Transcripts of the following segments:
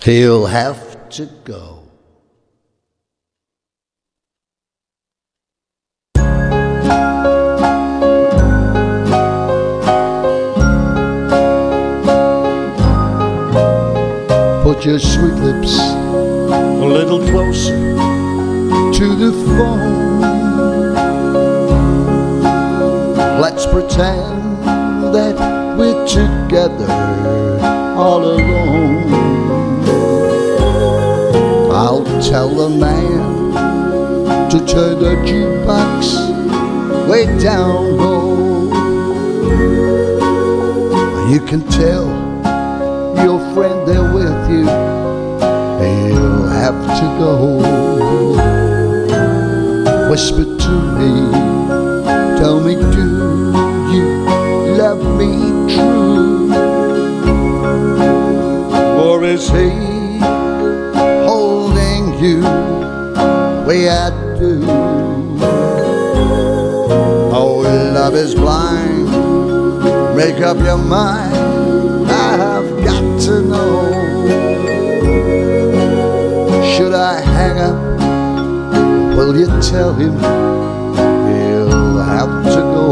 He'll have to go. Put your sweet lips a little closer to the phone. Let's pretend that we're together all alone. I'll tell the man to turn the jukebox way down low. You can tell your friend there with you, he'll have to go. Whisper to me, tell me, do you love me true? Or is he holding you the way I do? Oh, love is blind, make up your mind, I've got to know. Should I hang up? Will you tell him he'll have to go?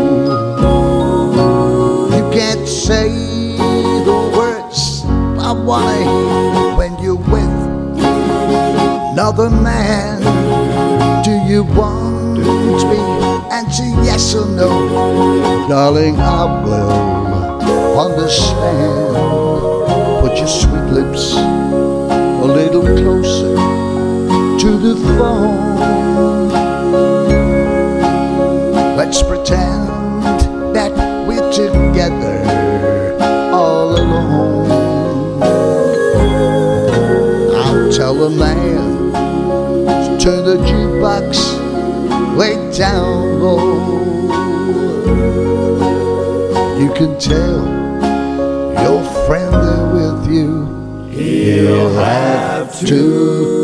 You can't say the words I wanna hear when you're with another man. Do you want me? Answer yes or no. Darling, I will understand. Put your sweet lips a little closer to the phone. Let's pretend that we're together all alone. I'll tell the man to turn the jukebox way down low. You can tell your friend there with you, he'll have to